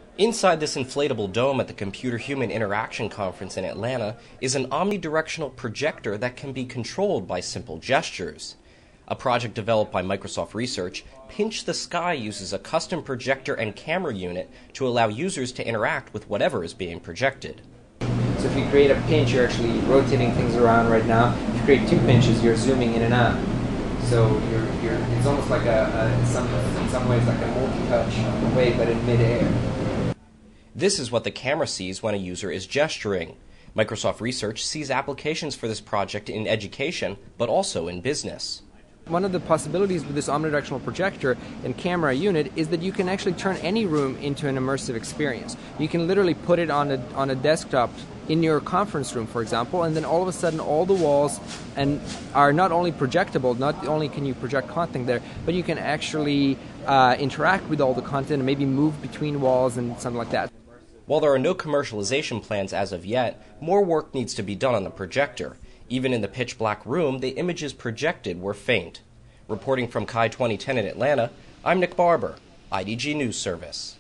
Inside this inflatable dome at the Computer-Human Interaction Conference in Atlanta is an omnidirectional projector that can be controlled by simple gestures. A project developed by Microsoft Research, Pinch the Sky uses a custom projector and camera unit to allow users to interact with whatever is being projected. So if you create a pinch, you're actually rotating things around right now. If you create two pinches, you're zooming in and out. So it's almost like in some ways like a multi-touch way, but in mid-air. This is what the camera sees when a user is gesturing. Microsoft Research sees applications for this project in education, but also in business. One of the possibilities with this omnidirectional projector and camera unit is that you can actually turn any room into an immersive experience. You can literally put it on a desktop in your conference room, for example, and then all of a sudden all the walls are not only projectable, not only can you project content there, but you can actually interact with all the content and maybe move between walls and something like that. While there are no commercialization plans as of yet, more work needs to be done on the projector. Even in the pitch-black room, the images projected were faint. Reporting from CHI 2010 in Atlanta, I'm Nick Barber, IDG News Service.